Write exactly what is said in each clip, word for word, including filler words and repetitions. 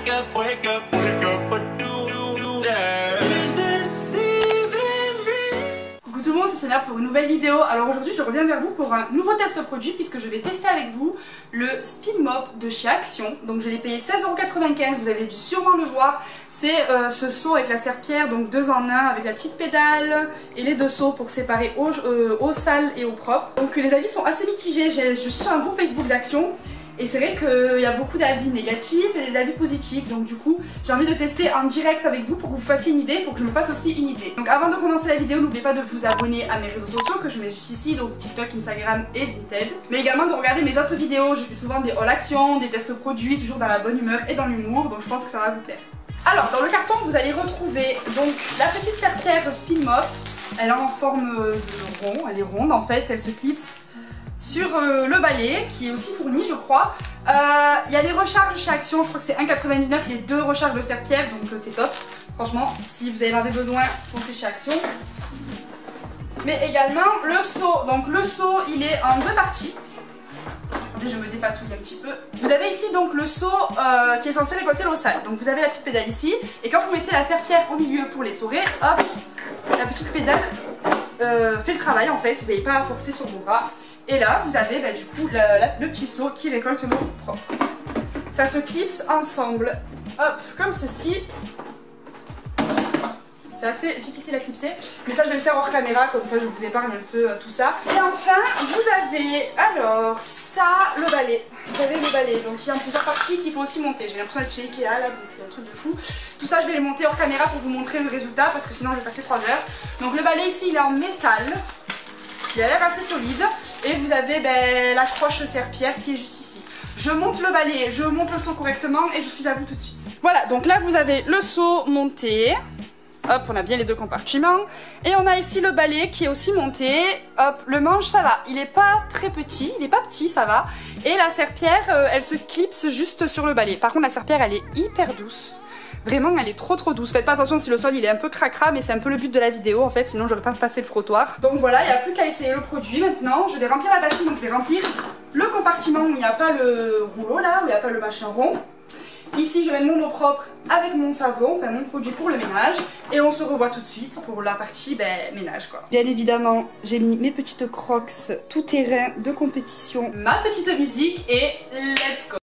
wake up, wake up, wake up, what do you do there? Is this even real? Coucou tout le monde, c'est Sonia pour une nouvelle vidéo. Alors aujourd'hui je reviens vers vous pour un nouveau test produit puisque je vais tester avec vous le Speed Mop de chez Action. Donc je l'ai payé seize euros quatre-vingt-quinze, vous avez dû sûrement le voir. C'est euh, ce seau avec la serpillière, donc deux en un avec la petite pédale et les deux seaux pour séparer eau, euh, eau sale et eau propre. Donc les avis sont assez mitigés, je suis sur un groupe Facebook d'Action. Et c'est vrai qu'il y a beaucoup d'avis négatifs et des avis positifs, donc du coup j'ai envie de tester en direct avec vous pour que vous fassiez une idée, pour que je me fasse aussi une idée. Donc avant de commencer la vidéo, n'oubliez pas de vous abonner à mes réseaux sociaux que je mets juste ici, donc TikTok, Instagram et Vinted. Mais également de regarder mes autres vidéos, je fais souvent des haul actions, des tests produits, toujours dans la bonne humeur et dans l'humour, donc je pense que ça va vous plaire. Alors dans le carton vous allez retrouver donc la petite serpillière Speed Mop, elle est en forme de rond, elle est ronde en fait, elle se clipse sur euh, le balai qui est aussi fourni je crois. Il euh, y a des recharges chez Action, je crois que c'est un euro quatre-vingt-dix-neuf les deux recharges de serpillière, donc euh, c'est top. Franchement si vous en avez besoin, foncez chez Action. Mais également le seau, donc le seau il est en deux parties. Attendez, je me dépatouille un petit peu. Vous avez ici donc le seau euh, qui est censé récolter l'eau sale. Donc vous avez la petite pédale ici et quand vous mettez la serpillière au milieu pour l'essorer, hop, la petite pédale euh, fait le travail en fait, vous n'avez pas à forcer sur vos bras. Et là, vous avez bah, du coup la, la, le petit seau qui récolte l'eau propre. Ça se clipse ensemble, hop, comme ceci. C'est assez difficile à clipser, mais ça je vais le faire hors caméra, comme ça je vous épargne un peu euh, tout ça. Et enfin, vous avez alors ça, le balai. Vous avez le balai, donc il y a en plusieurs parties qu'il faut aussi monter. J'ai l'impression d'être chez Ikea là, donc c'est un truc de fou. Tout ça je vais les monter hors caméra pour vous montrer le résultat, parce que sinon je vais passer trois heures. Donc le balai ici il est en métal, il a l'air assez solide. Et vous avez ben, l'accroche serpillière qui est juste ici. Je monte le balai, je monte le seau correctement et je suis à vous tout de suite. Voilà, donc là vous avez le seau monté. Hop, on a bien les deux compartiments. Et on a ici le balai qui est aussi monté. Hop, le manche ça va, il est pas très petit, il est pas petit, ça va. Et la serpillière, euh, elle se clipse juste sur le balai. Par contre la serpillière elle est hyper douce. Vraiment elle est trop trop douce. Faites pas attention si le sol il est un peu cracra, mais c'est un peu le but de la vidéo en fait, sinon j'aurais pas passé le frottoir. Donc voilà, il n'y a plus qu'à essayer le produit maintenant. Je vais remplir la bassine, donc je vais remplir le compartiment où il n'y a pas le rouleau là, où il n'y a pas le machin rond. Ici je mets mon eau propre avec mon savon, enfin mon produit pour le ménage. Et on se revoit tout de suite pour la partie ben, ménage quoi. Bien évidemment j'ai mis mes petites crocs tout terrain de compétition, ma petite musique et let's go.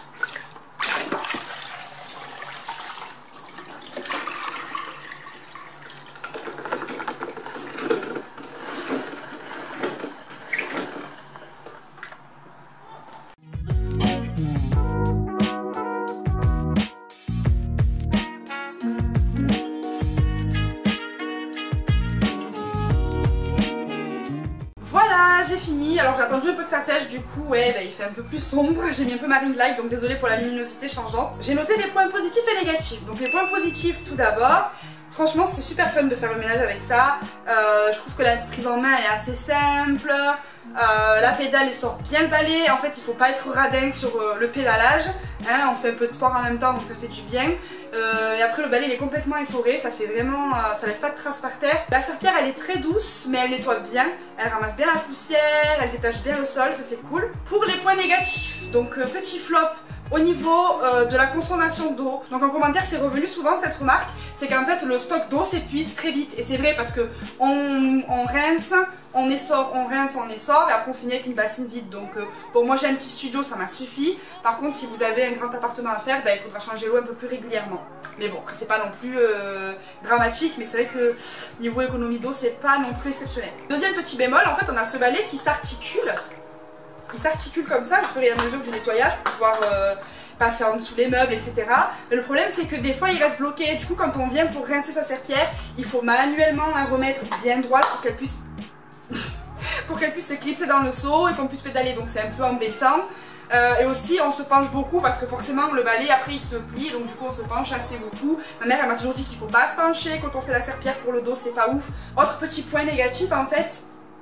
Voilà, j'ai fini. Alors j'ai attendu un peu que ça sèche, du coup ouais bah, il fait un peu plus sombre. J'ai mis un peu ma ring light, donc désolée pour la luminosité changeante. J'ai noté des points positifs et négatifs. Donc les points positifs tout d'abord, franchement c'est super fun de faire le ménage avec ça. euh, Je trouve que la prise en main est assez simple. euh, La pédale elle sort bien le balai. En fait il faut pas être radin sur euh, le pédalage, hein, on fait un peu de sport en même temps donc ça fait du bien. Euh, et après le balai il est complètement essoré, ça fait vraiment, euh, ça laisse pas de traces par terre. La serpillière elle est très douce mais elle nettoie bien, elle ramasse bien la poussière, elle détache bien le sol, ça c'est cool. Pour les points négatifs, donc euh, petit flop au niveau euh, de la consommation d'eau. Donc en commentaire c'est revenu souvent cette remarque, c'est qu'en fait le stock d'eau s'épuise très vite. Et c'est vrai parce que on, on rince, on essore, on rince, on essore et après on finit avec une bassine vide. Donc euh, bon moi j'ai un petit studio, ça m'a suffi. Par contre si vous avez un grand appartement à faire, ben, il faudra changer l'eau un peu plus régulièrement. Mais bon après c'est pas non plus euh, dramatique, mais c'est vrai que niveau économie d'eau c'est pas non plus exceptionnel. Deuxième petit bémol, en fait on a ce balai qui s'articule. Il s'articule comme ça au fur et à mesure du nettoyage pour pouvoir euh, passer en dessous les meubles, et cetera. Mais le problème c'est que des fois il reste bloqué. Du coup quand on vient pour rincer sa serpillière, il faut manuellement la remettre bien droite pour qu'elle puisse pour qu'elle puisse se clipser dans le seau et qu'on puisse pédaler. Donc c'est un peu embêtant. Euh, et aussi on se penche beaucoup parce que forcément le balai après il se plie, donc du coup on se penche assez beaucoup. Ma mère elle m'a toujours dit qu'il faut pas se pencher quand on fait la serpillière pour le dos, c'est pas ouf. Autre petit point négatif en fait,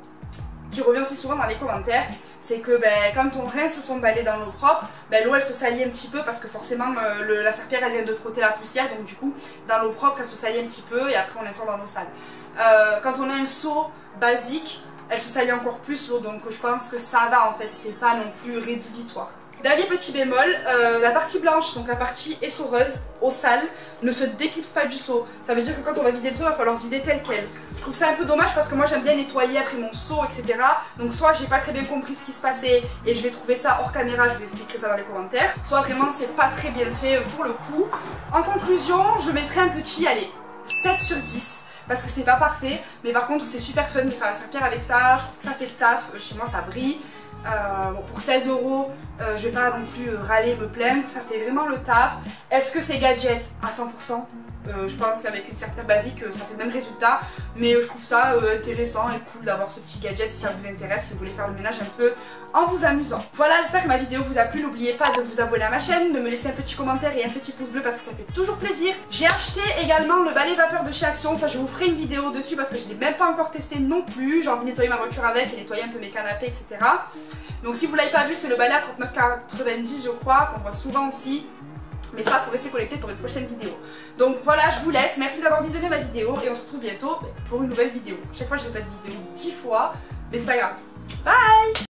qui revient aussi souvent dans les commentaires, c'est que ben, quand on rince son balai dans l'eau propre, ben, l'eau elle se salit un petit peu parce que forcément euh, le, la serpillière elle vient de frotter la poussière, donc du coup dans l'eau propre elle se salit un petit peu et après on la sort dans l'eau sale. Euh, quand on a un seau basique, elle se salit encore plus l'eau, donc je pense que ça va en fait, c'est pas non plus rédhibitoire. Dernier petit bémol, euh, la partie blanche, donc la partie essoreuse, au sale, ne se déclipse pas du seau. Ça veut dire que quand on va vider le seau, il va falloir vider tel quel. Je trouve ça un peu dommage parce que moi j'aime bien nettoyer après mon seau, et cetera. Donc soit j'ai pas très bien compris ce qui se passait et je vais trouver ça hors caméra, je vous expliquerai ça dans les commentaires. Soit vraiment c'est pas très bien fait pour le coup. En conclusion, je mettrai un petit, allez, sept sur dix. Parce que c'est pas parfait, mais par contre c'est super fun de faire la serpillère avec ça, je trouve que ça fait le taf, chez moi ça brille. Euh, bon, pour seize euros, euh, je vais pas non plus euh, râler, me plaindre, ça fait vraiment le taf. Est-ce que c'est gadget à cent pour cent? euh, Je pense qu'avec une serpillère basique, euh, ça fait le même résultat. Mais euh, je trouve ça euh, intéressant et cool d'avoir ce petit gadget si ça vous intéresse, si vous voulez faire le ménage un peu en vous amusant. Voilà, j'espère que ma vidéo vous a plu. N'oubliez pas de vous abonner à ma chaîne, de me laisser un petit commentaire et un petit pouce bleu parce que ça fait toujours plaisir. J'ai acheté également le balai vapeur de chez Action, ça je vous ferai une vidéo dessus parce que je l'ai même pas encore testé non plus. J'ai envie de nettoyer ma voiture avec et nettoyer un peu mes canapés, et cetera. Donc si vous l'avez pas vu, c'est le balai à trente-neuf quatre-vingt-dix je crois, qu'on voit souvent aussi. Mais ça, faut rester connecté pour une prochaine vidéo. Donc voilà, je vous laisse. Merci d'avoir visionné ma vidéo et on se retrouve bientôt pour une nouvelle vidéo. Chaque fois, je répète vidéo dix fois, mais c'est pas grave. Bye!